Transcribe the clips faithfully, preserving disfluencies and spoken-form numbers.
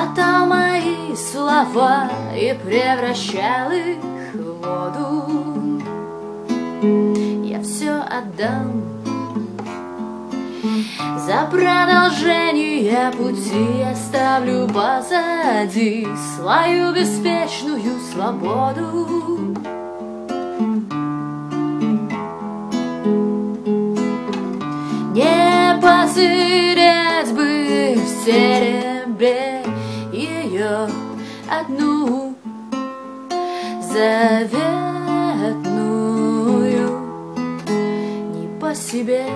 Хватал мои слова и превращал их в воду. Я все отдам за продолжение пути, оставлю позади свою беспечную свободу. Не потерять бы в серебре ее одну заветную, не по себе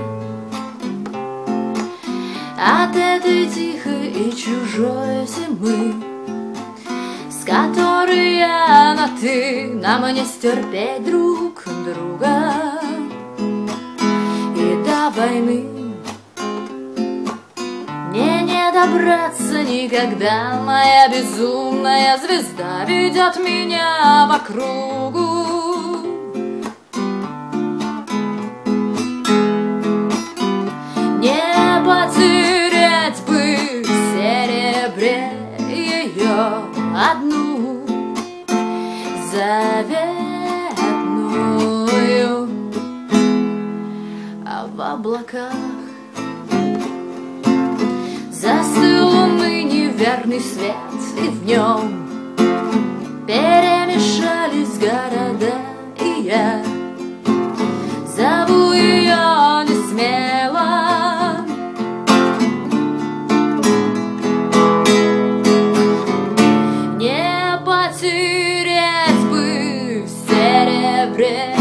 от этой тихой и чужой зимы, с которой я на ты, нам не стерпеть друг друга. И до войны мне не добраться никогда, моя безумная звезда ведет меня по кругу. Не потерять бы в серебре ее одну заветную, а в облаках застыл лунный неверный свет, и в нем перемешались города, и я зову ее не смело. Не потерять бы в серебре